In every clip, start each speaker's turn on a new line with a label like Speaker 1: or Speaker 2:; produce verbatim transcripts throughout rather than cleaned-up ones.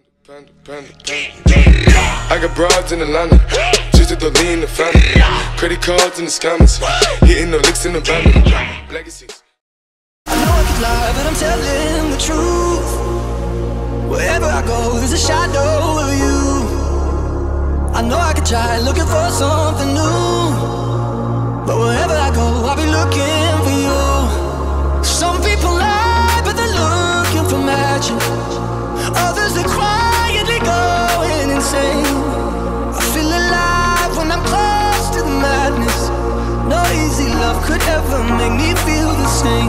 Speaker 1: Panda, panda, panda. I got broads in Atlanta, just to lean the family. Credit cards in the scammers, hitting the licks in the van. Legacies.
Speaker 2: I know I could lie, but I'm telling the truth. Wherever I go, there's a shadow of you. I know I could try looking for something new, but wherever I go, I'll be looking for you. Some people lie, but they're looking for magic. Others, they're quietly going insane. I feel alive when I'm close to the madness. No easy love could ever make me feel the same.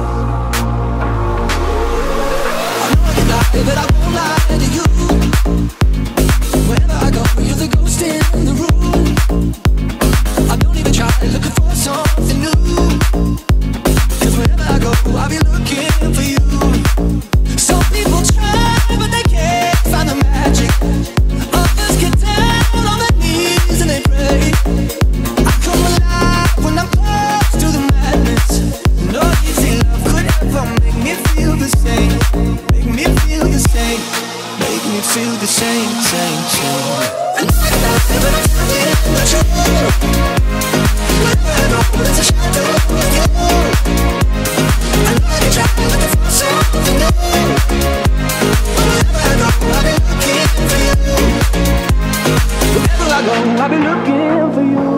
Speaker 2: I know I can lie, but I won't lie to you. Wherever I go, you're the ghost in the room. I don't even try looking for something new, 'cause wherever I go, I'll be looking for you. Some people try, but they can't find the magic. Others get down on their knees and they pray. I come alive when I'm close to the madness. No easy love could ever make me feel the same. Make me feel the same. Make me feel the same, same, same. And I lie, but I'm telling the truth. Wherever I go, there's a shadow of you. I know I can try looking for something new. Wherever I go, I'll be looking for you. Wherever I go, I'll be looking for you.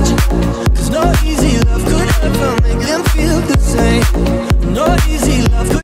Speaker 2: No easy love